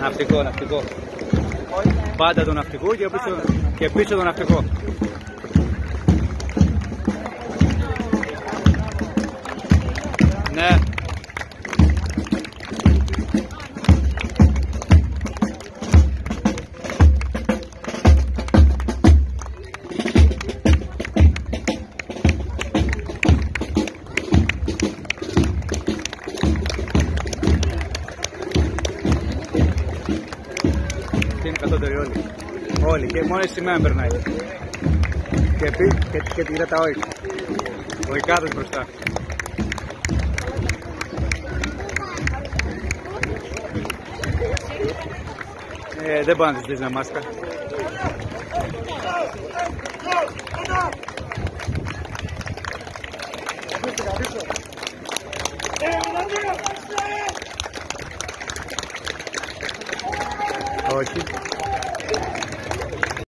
Ναυτικό, ναυτικό. Πάντα το ναυτικό και πίσω το ναυτικό. Ναι. Είναι κατώτεροι όλοι. Όλοι. Και μόνο η σημαία περνάει. Και τυρά τα όχι. Ο Ικάδος μπροστά. Δεν μπορεί να τους δεις με μάσκα. Όχι.